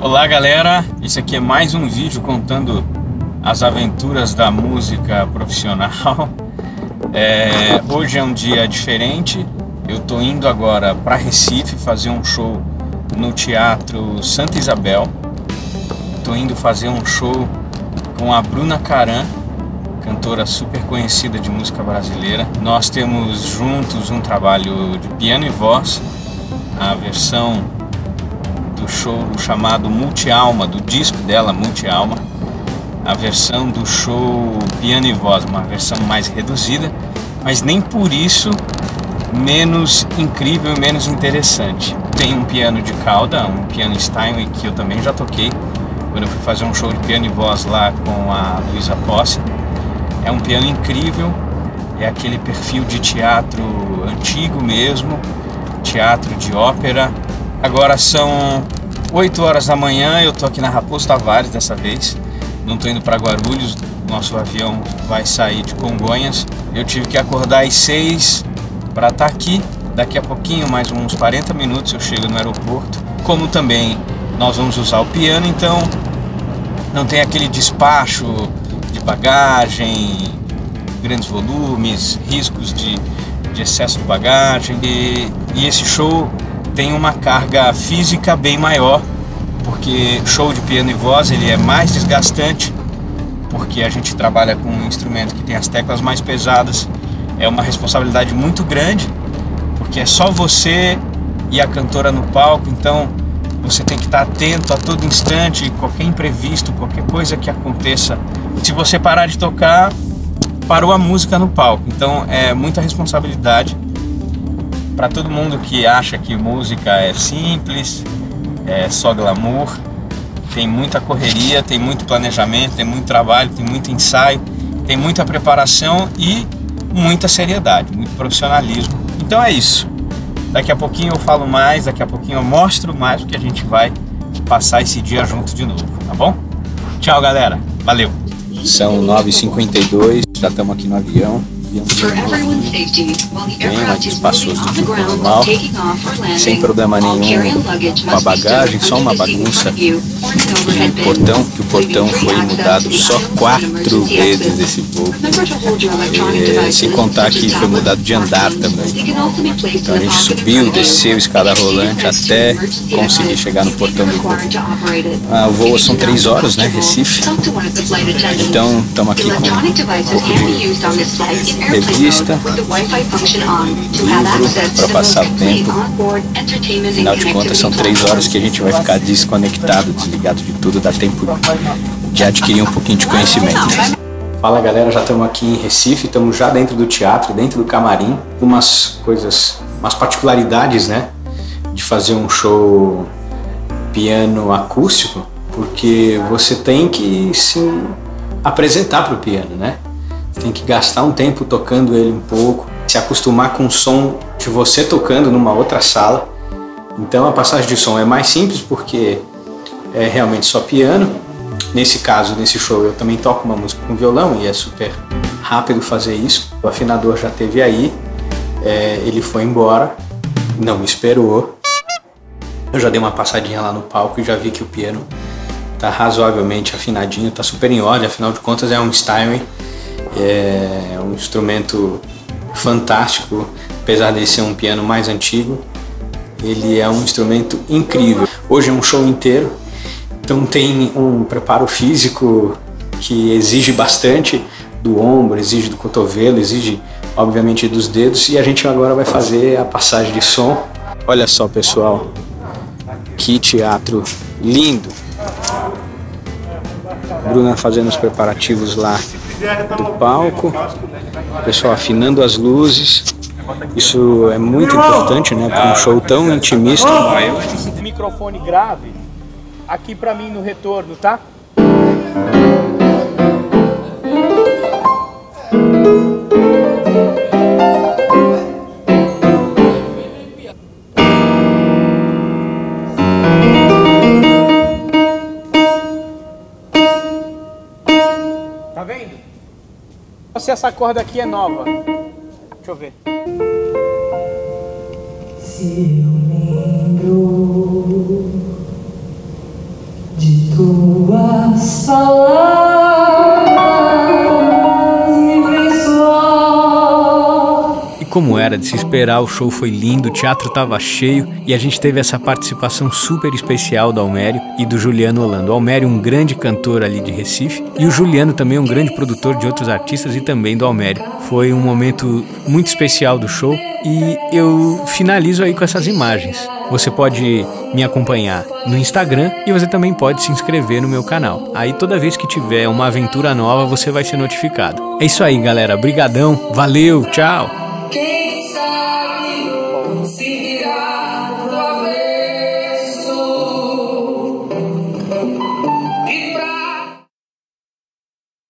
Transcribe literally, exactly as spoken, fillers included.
Olá galera, esse aqui é mais um vídeo contando as aventuras da música profissional. É, hoje é um dia diferente, eu tô indo agora para Recife fazer um show no Teatro Santa Isabel. Tô indo fazer um show com a Bruna Caran, cantora super conhecida de música brasileira. Nós temos juntos um trabalho de piano e voz, a versão do show chamado Multi-Alma, do disco dela, Multi-Alma, a versão do show piano e voz, uma versão mais reduzida, mas nem por isso menos incrível e menos interessante. Tem um piano de cauda, um piano Steinway que eu também já toquei, quando eu fui fazer um show de piano e voz lá com a Luísa Posse. É um piano incrível, é aquele perfil de teatro antigo mesmo, teatro de ópera. Agora são oito horas da manhã, eu tô aqui na Raposo Tavares dessa vez, não tô indo para Guarulhos, nosso avião vai sair de Congonhas. Eu tive que acordar às seis para estar aqui, daqui a pouquinho, mais uns quarenta minutos eu chego no aeroporto. Como também nós vamos usar o piano, então não tem aquele despacho de bagagem, grandes volumes, riscos de, de excesso de bagagem, e, e esse show tem uma carga física bem maior, porque show de piano e voz ele é mais desgastante, porque a gente trabalha com um instrumento que tem as teclas mais pesadas. É uma responsabilidade muito grande, porque é só você e a cantora no palco, então você tem que estar atento a todo instante, qualquer imprevisto, qualquer coisa que aconteça. Se você parar de tocar, parou a música no palco, então é muita responsabilidade. Para todo mundo que acha que música é simples, é só glamour, tem muita correria, tem muito planejamento, tem muito trabalho, tem muito ensaio, tem muita preparação e muita seriedade, muito profissionalismo. Então é isso. Daqui a pouquinho eu falo mais, daqui a pouquinho eu mostro mais, porque a gente vai passar esse dia junto de novo, tá bom? Tchau galera, valeu! São nove e cinquenta e dois, já estamos aqui no avião. Bem mais espaçoso do que o normal, sem problema nenhum com a bagagem, só uma bagunça de portão, que o portão foi mudado só quatro vezes esse voo, e, sem contar que foi mudado de andar também. Então a gente subiu, desceu, escada rolante até conseguir chegar no portão do voo. Ah, o voo são três horas, né, Recife, então estamos aqui com um pouco de revista, livro para passar o tempo. Afinal de contas são três horas que a gente vai ficar desconectado, desligado de tudo, dá tempo de adquirir um pouquinho de conhecimento. Fala galera, já estamos aqui em Recife, estamos já dentro do teatro, dentro do camarim. Umas coisas, umas particularidades, né, de fazer um show piano acústico, porque você tem que se apresentar para o piano, né? Tem que gastar um tempo tocando ele um pouco, se acostumar com o som de você tocando numa outra sala. Então a passagem de som é mais simples porque é realmente só piano. Nesse caso, nesse show, eu também toco uma música com violão e é super rápido fazer isso. O afinador já esteve aí, é, ele foi embora, não me esperou. Eu já dei uma passadinha lá no palco e já vi que o piano tá razoavelmente afinadinho, tá super em ordem, afinal de contas é um Steinway. É um instrumento fantástico, apesar de ser um piano mais antigo, ele é um instrumento incrível. Hoje é um show inteiro, então tem um preparo físico que exige bastante do ombro, exige do cotovelo, exige obviamente dos dedos, e a gente agora vai fazer a passagem de som. Olha só pessoal, que teatro lindo! Bruna fazendo os preparativos lá do palco, o pessoal afinando as luzes. Isso é muito importante, né, para um show tão intimista. Esse microfone grave aqui para mim no retorno, tá? Tá vendo? Se essa corda aqui é nova. Deixa eu ver. Se eu lembro As palavras me persuadem. E como era de se esperar, o show foi lindo, o teatro estava cheio e a gente teve essa participação super especial do Almério e do Juliano Holanda. O Almério, um grande cantor ali de Recife, e o Juliano também, um grande produtor de outros artistas e também do Almério. Foi um momento muito especial do show e eu finalizo aí com essas imagens. Você pode me acompanhar no Instagram e você também pode se inscrever no meu canal. Aí toda vez que tiver uma aventura nova, você vai ser notificado. É isso aí, galera. Brigadão. Valeu. Tchau.